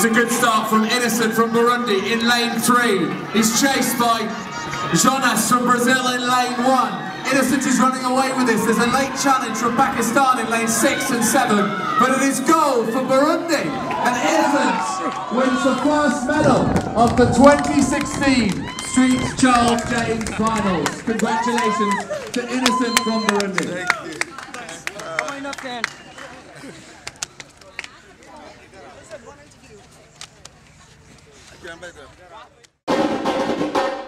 was a good start from Innocent from Burundi in lane 3. He's chased by Jonas from Brazil in lane 1. Innocent is running away with this. There's a late challenge from Pakistan in lane 6 and 7, but it is gold for Burundi, and Innocent wins the first medal of the 2016 Street Charles James Finals. Congratulations to Innocent from Burundi. Thank you.